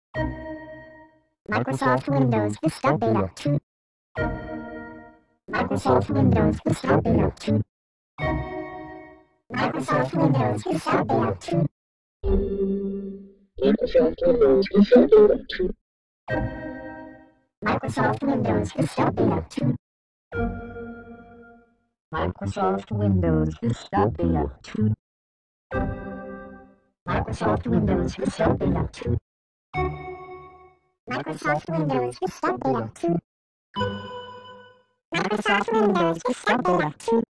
Microsoft Windows Vista Beta 2. Microsoft Windows Vista Beta 2. Microsoft Windows Vista Beta 2. Microsoft Windows Vista Beta 2. Microsoft Windows Vista Beta 2. Microsoft Windows Vista Beta 2. Microsoft Windows Vista Beta 2. Microsoft Windows Vista Beta 2. Microsoft Windows Vista Beta 2.